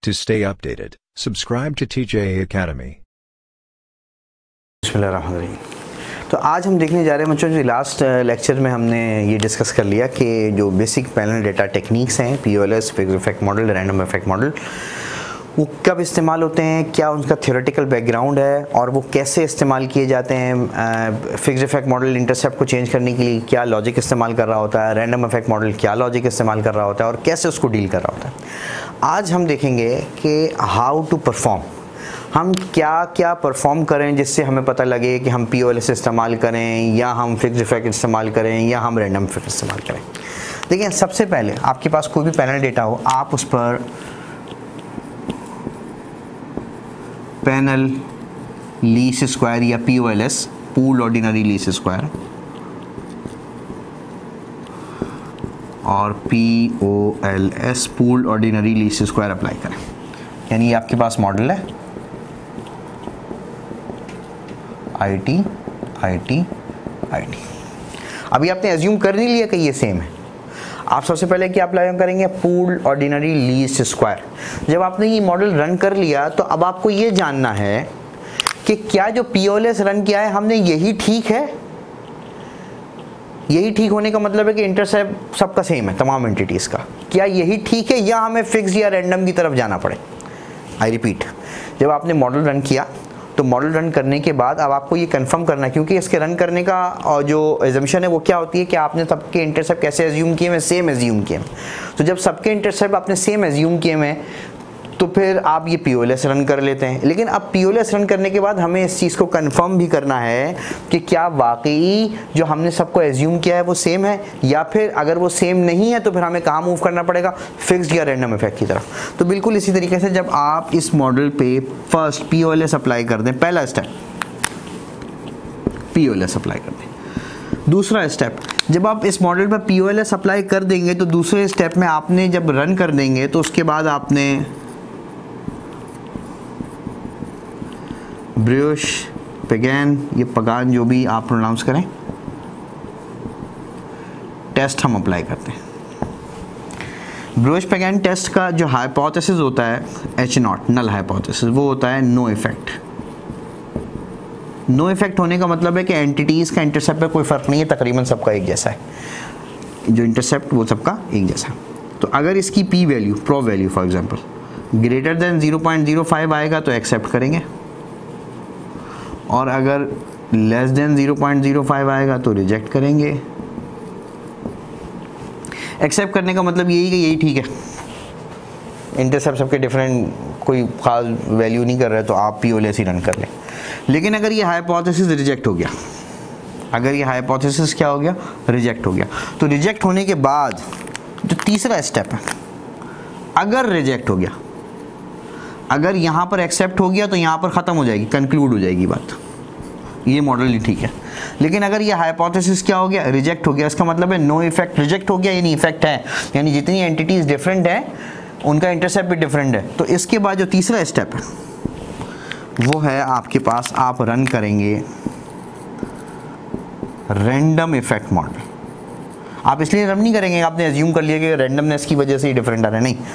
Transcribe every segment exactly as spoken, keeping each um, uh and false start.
To stay updated, subscribe to T J Academy. बिस्मिल्लाहिर्रहमानिर्रहीम। तो आज हम देखने जा रहे हैं बच्चों, जो लास्ट लेक्चर में हमने ये डिस्कस कर लिया कि जो बेसिक पैनल डेटा टेक्निक्स हैं, P O L S, fixed effect model, random effect model, वो कब इस्तेमाल होते हैं, क्या उनका थ्योरेटिकल बैकग्राउंड है और वो कैसे इस्तेमाल किए जाते हैं। फिक्स्ड इफेक्ट मॉडल इंटरसेप्ट को चेंज करने के लिए क्या लॉजिक इस्तेमाल कर रहा होता है, रैंडम इफेक्ट मॉडल क्या लॉजिक इस्तेमाल कर रहा होता है और कैसे उसको डील कर रहा होता है। आज हम देखेंगे कि हाउ टू परफॉर्म, हम क्या क्या परफॉर्म करें जिससे हमें पता लगे कि हम पी ओ एल एस इस्तेमाल करें या हम फिक्स्ड इफेक्ट इस्तेमाल करें या हम रैंडम इफेक्ट इस्तेमाल करें। देखिए, सबसे पहले आपके पास कोई भी पैनल डेटा हो, आप उस पर पैनल लीस्ट स्क्वायर या P O L S, pool ordinary least square, और P O L S, pool ordinary least square apply करें। यानी ये आपके पास मॉडल है I T I T I T. अभी आपने एज्यूम कर नहीं लिया कि ये सेम है। आप सबसे पहले क्या अप्लाई करेंगे, पूल ऑर्डिनरी लीस्ट स्क्वायर। जब आपने ये मॉडल रन कर लिया तो अब आपको ये जानना है कि क्या जो P O L S run किया है हमने यही ठीक है। यही ठीक होने का मतलब है कि इंटरसेप्ट सबका सेम है, तमाम एंटिटीज़ का। क्या यही ठीक है या हमें फिक्स या रैंडम की तरफ जाना पड़े। आई रिपीट, जब आपने मॉडल रन किया तो मॉडल रन करने के बाद अब आपको ये कंफर्म करना है, क्योंकि इसके रन करने का और जो एजम्पशन है वो क्या होती है कि आपने सबके इंटरसेप्ट कैसे एज्यूम किए हैं, सेम एज्यूम किए हैं। तो जब सबके इंटरसेप्ट आपने सेम एज्यूम किए हैं तो फिर आप ये P O L S run कर लेते हैं। लेकिन अब P O L S run करने के बाद हमें इस चीज़ को कंफर्म भी करना है कि क्या वाकई जो हमने सबको एज्यूम किया है वो सेम है, या फिर अगर वो सेम नहीं है तो फिर हमें कहाँ मूव करना पड़ेगा, फिक्स्ड या रैंडम इफेक्ट की तरफ। तो बिल्कुल इसी तरीके से जब आप इस मॉडल पे first P O L S apply कर दें, पहला step P O L S apply कर दें। दूसरा स्टेप, जब आप इस मॉडल पर P O L S apply कर देंगे तो दूसरे स्टेप में आपने जब रन कर देंगे तो उसके बाद आपने ब्रूश पेगैन, ये पगान जो भी आप प्रोनाउंस करें, टेस्ट हम अप्लाई करते हैं। ब्रूश पेगैन टेस्ट का जो हाइपोथेसिस होता है एच नॉट, नल हाइपोथेसिस, वो होता है नो इफेक्ट। नो इफेक्ट होने का मतलब है कि एंटिटीज़ का इंटरसेप्ट पे कोई फ़र्क नहीं है, तकरीबन सबका एक जैसा है, जो इंटरसेप्ट वो सबका एक जैसा है। तो अगर इसकी P value, prob value for example greater than zero point zero five आएगा तो एक्सेप्ट करेंगे, और अगर less than zero point zero five आएगा तो रिजेक्ट करेंगे। एक्सेप्ट करने का मतलब यही कि यही ठीक है, इंटरसेप्ट सबके डिफरेंट, कोई खास वैल्यू नहीं कर रहा है तो आप पी ओ एल एस ही रन कर लें। लेकिन अगर ये हाइपोथेसिस रिजेक्ट हो गया, अगर ये हाइपोथेसिस क्या हो गया, रिजेक्ट हो गया, तो रिजेक्ट होने के बाद जो तीसरा स्टेप है, अगर रिजेक्ट हो गया, अगर यहाँ पर एक्सेप्ट हो गया तो यहाँ पर ख़त्म हो जाएगी, कंक्लूड हो जाएगी बात, ये मॉडल ही ठीक है। लेकिन अगर ये हाइपोथेसिस क्या हो गया, रिजेक्ट हो गया, इसका मतलब है नो इफेक्ट, रिजेक्ट हो गया यानी इफेक्ट है, यानी जितनी एंटिटीज़ डिफरेंट हैं उनका इंटरसेप्ट भी डिफरेंट है। तो इसके बाद जो तीसरा स्टेप है वो है आपके पास, आप रन करेंगे रैंडम इफेक्ट मॉडल। आप इसलिए रन नहीं करेंगे, आपने एज्यूम कर लिया कि रैंडमनेस की वजह से ही डिफरेंट आ रहा है, नहीं,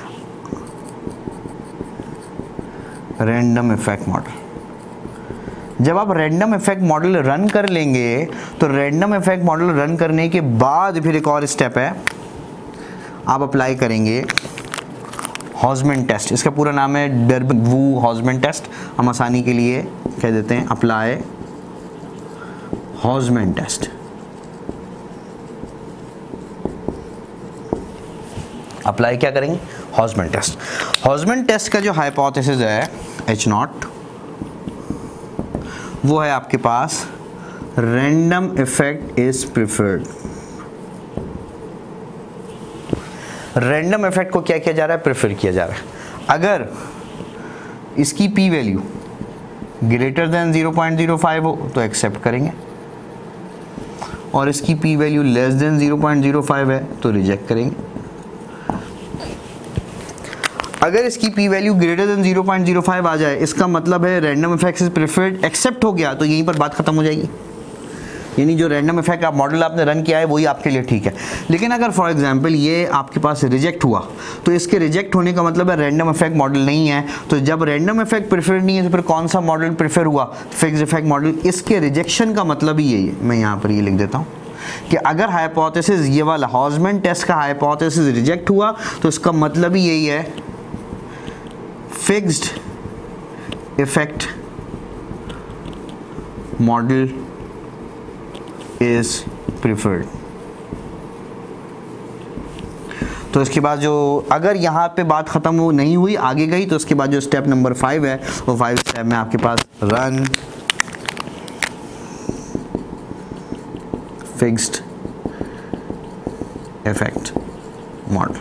रैंडम इफेक्ट मॉडल। जब आप रैंडम इफेक्ट मॉडल रन कर लेंगे तो रैंडम इफेक्ट मॉडल रन करने के बाद फिर एक और स्टेप है, आप अप्लाई करेंगे हॉजमैन टेस्ट। इसका पूरा नाम है डर्बू हॉजमैन टेस्ट, हम आसानी के लिए कह देते हैं अप्लाई हॉजमैन टेस्ट। अप्लाई क्या करेंगे, हॉजमैन टेस्ट। हॉजमैन टेस्ट का जो हाइपोथेसिस है एच नॉट, वो है आपके पास random effect is preferred. Random effect को क्या किया जा रहा है, प्रेफर किया जा रहा है। अगर इसकी P value greater than zero point zero five हो तो एक्सेप्ट करेंगे, और इसकी P value less than zero point zero five है तो रिजेक्ट करेंगे। अगर इसकी P value greater than zero point zero five आ जाए, इसका मतलब है random effect is preferred, accept हो गया, तो यहीं पर बात खत्म हो जाएगी। یعنی جو رینڈم افیکٹ آپ ماڈل آپ نے رن کیا ہے وہی آپ کے لیے ٹھیک ہے. لیکن اگر فار ایگزامپل یہ آپ کے پاس ریجیکٹ ہوا تو اس کے ریجیکٹ ہونے کا مطلب ہے رینڈم افیکٹ ماڈل نہیں ہے. تو جب رینڈم افیکٹ پریفر نہیں ہے تو پھر کون سا ماڈل پریفر ہوا؟ Fixed effect model. اس کے ریجیکشن کا مطلب ہی یہی ہے, میں یہاں پر یہ لکھ دیتا ہوں کہ اگر ہائپوتھیسس یہ والا ہاسمین ٹیسٹ کا ہائپوتھیسس ریجیکٹ ہوا تو اس کا مطلب ہی یہی ہے fixed effect model is preferred. تو اس کے بعد جو اگر یہاں پہ بات ختم ہو نہیں ہوئی آگے گئی تو اس کے بعد جو اسٹیپ نمبر فائیو ہے وہ فائیو اسٹیپ میں آپ کے پاس رن فکسڈ افیکٹ ماڈل.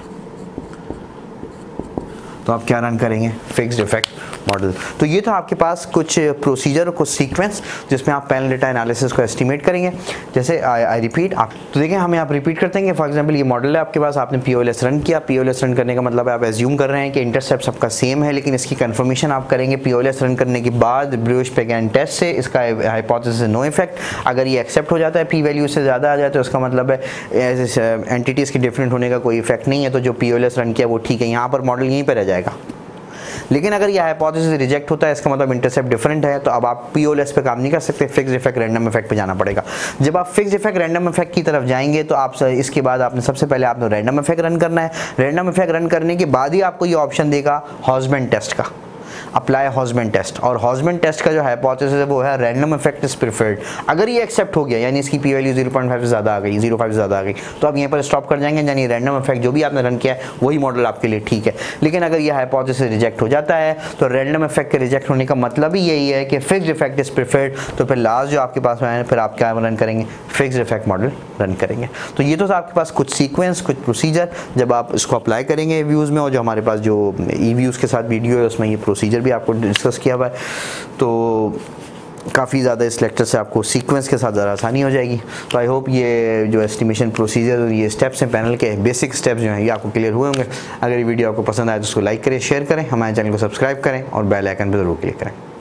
تو آپ کیا رن کریں گے؟ Fixed effect model. تو یہ تو آپ کے پاس کچھ پروسیجر کچھ سیکوینس جس میں آپ پینل ڈیٹا انالیسس کو اسٹیمیٹ کریں گے. جیسے آئی ریپیٹ آپ تو دیکھیں ہمیں آپ ریپیٹ کرتے ہیں کہ فار ایگزامپل یہ ماڈل ہے آپ کے پاس, آپ نے پی او ایل ایس رن کیا. پی او ایل ایس رن کرنے کا مطلب ہے آپ ایزیوم کر رہے ہیں کہ انٹرسیپٹ سب کا سیم ہے, لیکن اس کی کنفرمیشن آپ کریں گے پی او ایل ایس رن کرنے کے بعد بریوش پیگین ٹیسٹ سے. اس کا ہائپوتھیسس نو افیکٹ. اگر یہ ایکسیپٹ ہو جاتا ہے پی ویلیو سے زیادہ آ جائے تو اس کا مطلب ہے اینٹیٹیز کی ڈفرینٹ ہونے کا کوئی افیکٹ نہیں ہے, تو جو پی او ایل ایس رن کیا وہ ٹھیک ہے. یہاں پر ماڈل یہیں پہ رہ جائے گا. لیکن اگر یہ ہائپوتھیسس ریجیکٹ ہوتا ہے اس کا مطلب انٹرسیپٹ ڈفرینٹ ہے, تو اب آپ پی او ایل ایس پہ کام نہیں کر سکتے, فکسڈ افیکٹ رینڈم افیکٹ پہ جانا پڑے گا. جب آپ فکسڈ افیکٹ رینڈم افیکٹ کی طرف جائیں گے تو آپ اس کے بعد آپ نے سب سے پہلے آپ نے رینڈم افیکٹ رن کرنا ہے. رینڈم افیکٹ رن کرنے کے بعد ہی آپ کو یہ آپشن دے گا ہاسمین ٹیسٹ کا, اپلائی ہاسمین ٹیسٹ. اور ہاسمین ٹیسٹ کا جو ہائپوتھیسس ہے وہ ہے رینڈم افیکٹ از پریفرڈ. اگر یہ ایکسیپٹ ہو گیا یعنی اس کی P value zero point five سے زیادہ آ گئی, زیرو فائیو سے زیادہ آ گئی, تو آپ یہیں پر اسٹاپ کر جائیں گے. یعنی رینڈم افیکٹ جو بھی آپ نے رن کیا ہے وہی ماڈل آپ کے لیے ٹھیک ہے. لیکن اگر یہ ہائپوتھیسس ریجیکٹ ہو جاتا ہے تو رینڈم افیکٹ کے ریجیکٹ ہونے کا مطلب ہی یہی ہے کہ فکسڈ افیکٹ از پریفرڈ. تو پھر لاسٹ جو آپ کے پاس ہے پھر آپ کیا رن کریں گے؟ فکسڈ افیکٹ ماڈل رن کریں گے. تو یہ تو آپ کے پاس کچھ سیکوینس کچھ پروسیجر جب آپ اس کو اپلائی کریں گے ویوز میں, اور جو ہمارے پاس جو ای ویوز کے ساتھ ویڈیو ہے اس میں یہ پروسیجر بھی آپ کو ڈسکس کیا ہوا ہے. تو کافی زیادہ اس لیکچر سے آپ کو سیکوینس کے ساتھ ذرا آسانی ہو جائے گی. تو آئی ہوپ یہ جو اسٹیمیشن پروسیجر یہ اسٹیپس ہیں پینل کے بیسک اسٹیپس جو ہیں یہ آپ کو کلیئر ہوئے ہوں گے. اگر یہ ویڈیو آپ کو پسند آئے تو اس کو لائک کریں, شیئر کریں, ہمارے چینل کو سبسکرائب کریں اور بیل آئکن پہ ضرور کلک کریں.